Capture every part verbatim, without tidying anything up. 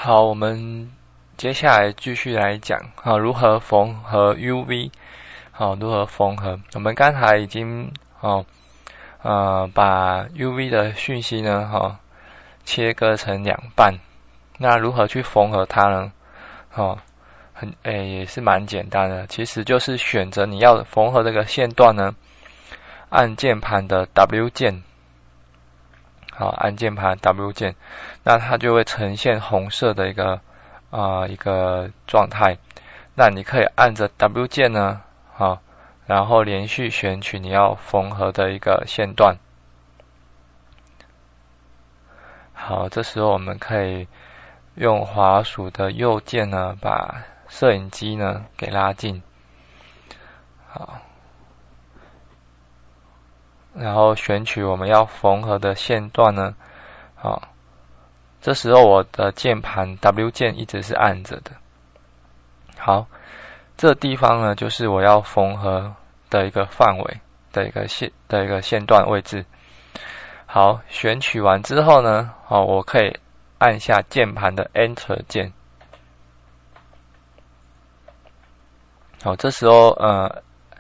好，我们接下来继续来讲啊，如何缝合 U V， 好，如何缝合？我们刚才已经哦呃把 U V 的讯息呢，哈、哦、切割成两半。那如何去缝合它呢？哦，很诶也是蛮简单的，其实就是选择你要缝合这个线段呢，按键盘的 W 键。好，按键盘 W 键，那它就会呈现红色的一个啊、呃、一个状态。那你可以按着 W 键呢，好，然后连续选取你要缝合的一个线段。好，这时候我们可以用滑鼠的右键呢，把摄影机呢给拉近。好。然后选取我们要缝合的线段呢，好，这时候我的键盘 W 键一直是按着的。好，这地方呢就是我要缝合的一个范围的一个线的一个线段位置。好，选取完之后呢，好，我可以按下键盘的 Enter 键。好，这时候呃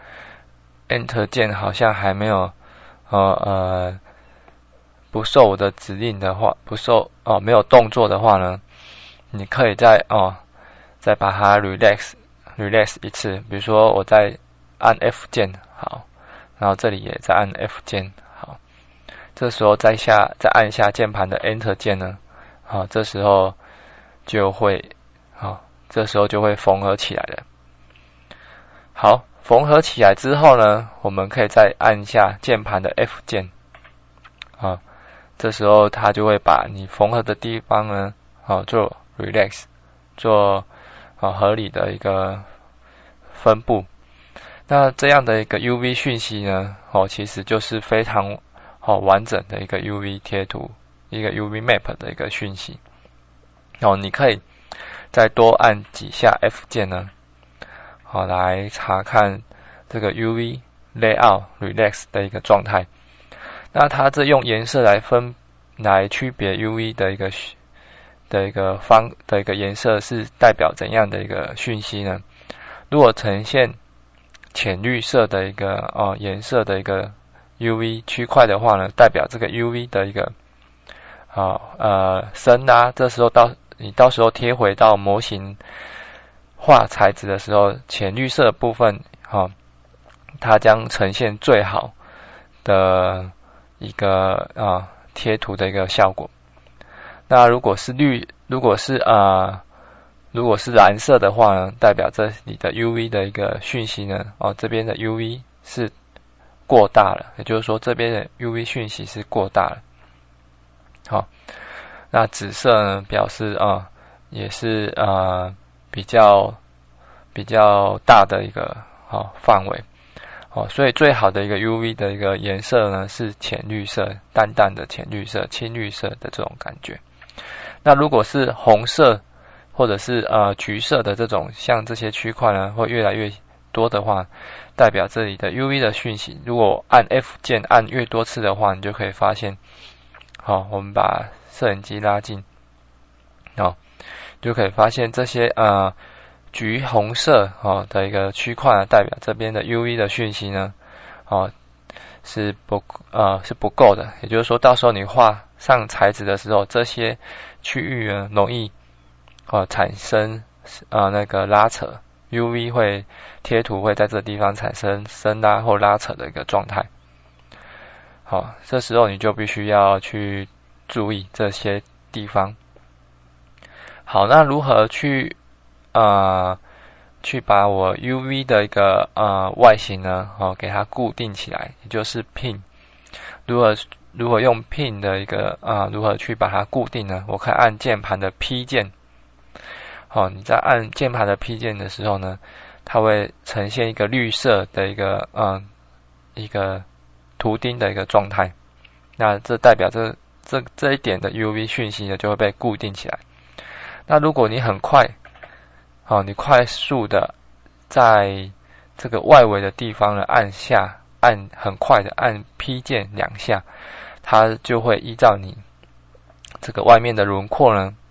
Enter 键好像还没有。呃呃，不受我的指令的话，不受哦没有动作的话呢，你可以再哦再把它 relax relax 一次，比如说我再按 F 键，好，然后这里也再按 F 键，好，这时候再下再按下键盘的 Enter 键呢，好，这时候就会好，这时候就会缝合起来了。好。缝合起来之后呢，我们可以再按下键盘的 F 键，啊，这时候它就会把你缝合的地方呢，啊，做 relax， 做啊合理的一个分布。那这样的一个 U V 讯息呢，哦，其实就是非常哦完整的一个 U V 贴图，一个 U V map 的一个讯息。哦，你可以再多按几下 F 键呢。好，来查看这个 U V Layout Relax 的一个状态。那它这用颜色来分来区别 U V 的一个的一个方的一个颜色是代表怎样的一个讯息呢？如果呈现浅绿色的一个哦颜色的一个 U V 区块的话呢，代表这个 U V 的一个啊呃深啊，这时候到你到时候贴回到模型。画材质的时候，浅绿色的部分，哦，它将呈现最好的一个啊贴图的一个效果。那如果是绿，如果是啊，如果是蓝色的话呢，代表这里的 U V 的一个讯息呢，哦，这边的 U V 是过大了，也就是说这边的 U V 讯息是过大了。好，那紫色呢，表示啊，也是啊。比较比较大的一个哦范围哦，所以最好的一个 U V 的一个颜色呢是浅绿色，淡淡的浅绿色、青绿色的这种感觉。那如果是红色或者是呃橘色的这种，像这些区块呢会越来越多的话，代表这里的 U V 的讯息。如果按 F 键按越多次的话，你就可以发现，好、哦，我们把摄影机拉近，哦。就可以发现这些呃橘红色哦的一个区块呢，代表这边的 U V 的讯息呢，哦是不呃是不够的，也就是说到时候你画上材质的时候，这些区域呢容易哦产生呃那个拉扯 ，U V 会贴图会在这地方产生伸拉或拉扯的一个状态。好，这时候你就必须要去注意这些地方。好，那如何去呃去把我 U V 的一个呃外形呢，哦给它固定起来，也就是 Pin。如何如何用 Pin 的一个啊、呃、如何去把它固定呢？我可以按键盘的 P 键。好，你在按键盘的 P 键的时候呢，它会呈现一个绿色的一个嗯、呃、一个图钉的一个状态。那这代表这这这一点的 U V 讯息呢就会被固定起来。那如果你很快，好，你快速的在这个外围的地方呢按下，按很快的按 P 键两下，它就会依照你这个外面的轮廓呢，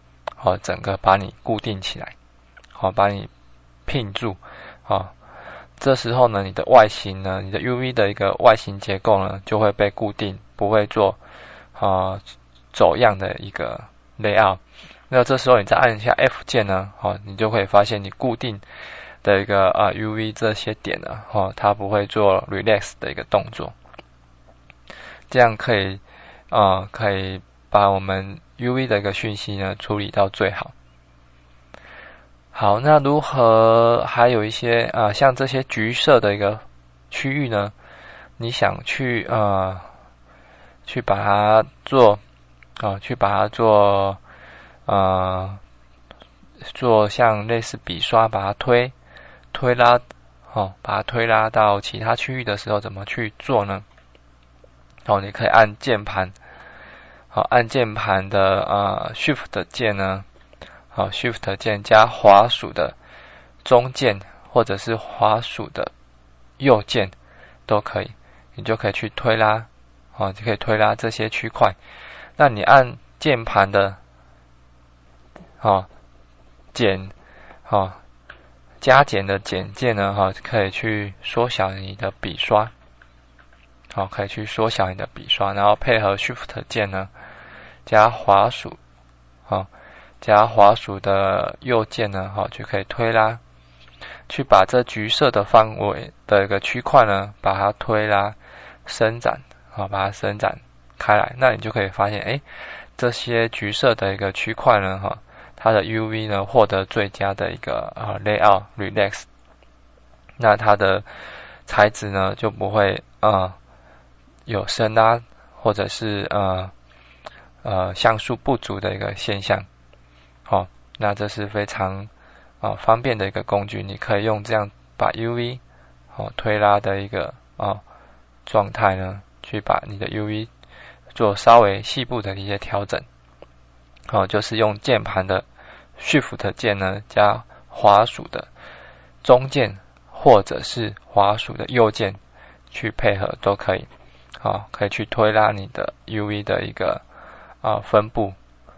好，整个把你固定起来，好，把你拼住，好，这时候呢，你的外形呢，你的 U V 的一个外形结构呢，就会被固定，不会做啊走样的一个 layout。那这时候你再按一下 F 键呢，好，你就会发现你固定的一个啊 U V 这些点呢，哦，它不会做 relax 的一个动作，这样可以啊、呃、可以把我们 U V 的一个讯息呢处理到最好。好，那如何还有一些啊、呃、像这些橘色的一个区域呢？你想去呃去把它做啊、呃、去把它做呃做像类似笔刷把它推推拉哦，把它推拉到其他区域的时候怎么去做呢？哦，你可以按键盘，好，按键盘的呃 Shift 键呢。好 ，Shift 键加滑鼠的中键或者是滑鼠的右键都可以，你就可以去推拉，好，就可以推拉这些区块。那你按键盘的，好，减，好，加减的减键呢，好，可以去缩小你的笔刷，好，可以去缩小你的笔刷，然后配合 Shift 键呢，加滑鼠，好。加滑鼠的右键呢，好，就可以推拉，去把这橘色的范围的一个区块呢，把它推拉、伸展，好，把它伸展开来。那你就可以发现，哎，这些橘色的一个区块呢，哈，它的 U V 呢获得最佳的一个啊 layout relax， 那它的材质呢就不会啊、呃、有伸拉或者是呃呃像素不足的一个现象。好、哦，那这是非常啊、哦、方便的一个工具，你可以用这样把 U V 哦推拉的一个啊、哦、状态呢，去把你的 U V 做稍微细部的一些调整。好、哦，就是用键盘的 Shift 键呢加滑鼠的中键或者是滑鼠的右键去配合都可以。好、哦，可以去推拉你的 U V 的一个啊、呃、分布。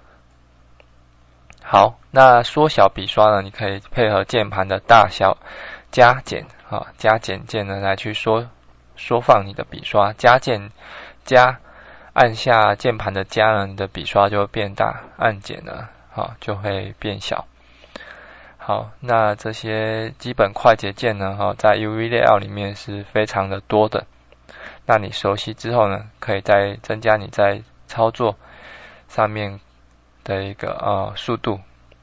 好，那缩小笔刷呢？你可以配合键盘的大小加减啊，加减键呢来去缩缩放你的笔刷。加键加，按下键盘的加呢，你的笔刷就会变大；按减呢，啊就会变小。好，那这些基本快捷键呢，哈，在 U V layout 里面是非常的多的。那你熟悉之后呢，可以再增加你在操作上面的一个呃速度。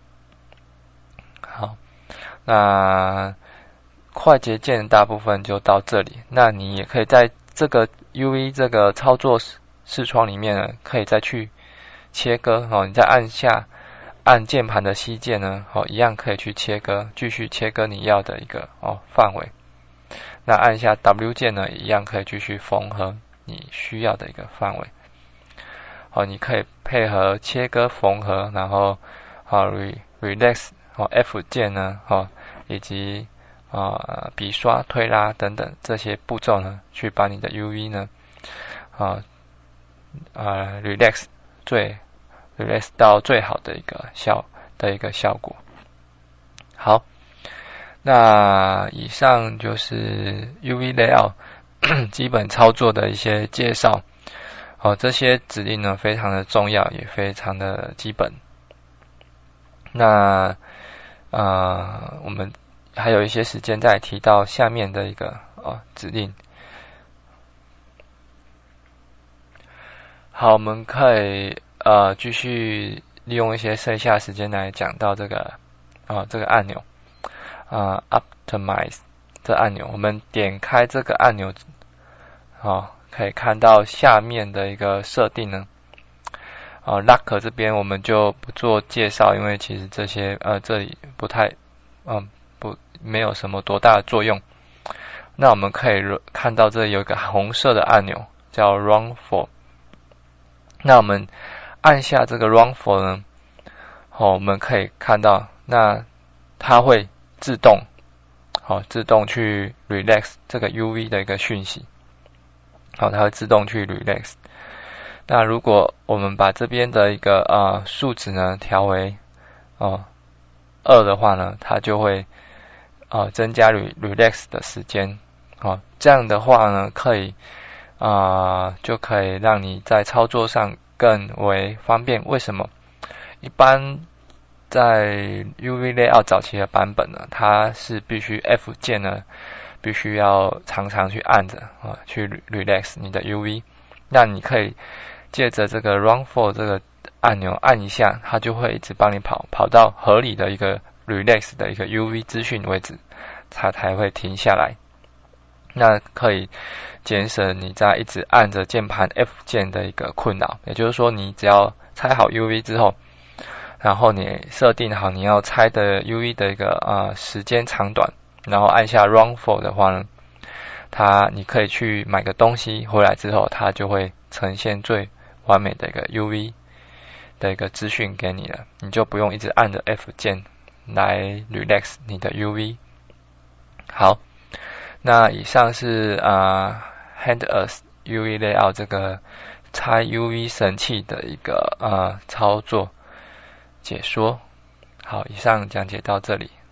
好，那快捷键大部分就到这里。那你也可以在这个 U V 这个操作视窗里面呢，可以再去切割哦。你再按下按键盘的 C 键呢，哦，一样可以去切割，继续切割你要的一个哦范围。那按下 W 键呢，一样可以继续缝合你需要的一个范围。好，你可以配合切割、缝合，然后好 re relax， 好 F 键呢，好以及啊笔刷、推拉等等这些步骤呢，去把你的 U V 呢，啊啊 relax 最 relax 到最好的一个效的一个效果。好，那以上就是 U V layout 基本操作的一些介绍。哦，这些指令呢非常的重要，也非常的基本。那呃，我们还有一些时间再提到下面的一个哦指令。好，我们可以呃继续利用一些剩下时间来讲到这个啊、呃、这个按钮啊、呃、Optimize 这按钮。我们点开这个按钮，好、哦。可以看到下面的一个设定呢，啊 ，Lock 这边我们就不做介绍，因为其实这些呃这里不太，嗯不没有什么多大的作用。那我们可以看到这里有一个红色的按钮叫 Run For， 那我们按下这个 Run For 呢，好、哦，我们可以看到那它会自动，好、哦、自动去 relax 这个 U V 的一个讯息。好，它会自动去 relax。那如果我们把这边的一个呃数值呢调为哦二的话呢，它就会呃增加 relax 的时间。哦，这样的话呢，可以啊、呃、就可以让你在操作上更为方便。为什么？一般在 U V Layout 早期的版本呢，它是必须 F 键呢，必须要常常去按着啊，去 relax 你的 U V。那你可以借着这个 Run For 这个按钮按一下，它就会一直帮你跑，跑到合理的一个 relax 的一个 U V 资讯为止，它才会停下来。那可以减省你在一直按着键盘 F 键的一个困扰。也就是说，你只要拆好 U V 之后，然后你设定好你要拆的 U V 的一个呃时间长短，然后按下 Run For 的话呢，它你可以去买个东西回来之后，它就会呈现最完美的一个 U V 的一个资讯给你了，你就不用一直按着 F 键来 relax 你的 U V。好，那以上是啊、呃、HandUs U V Layout 这个拆 U V 神器的一个呃操作解说。好，以上讲解到这里。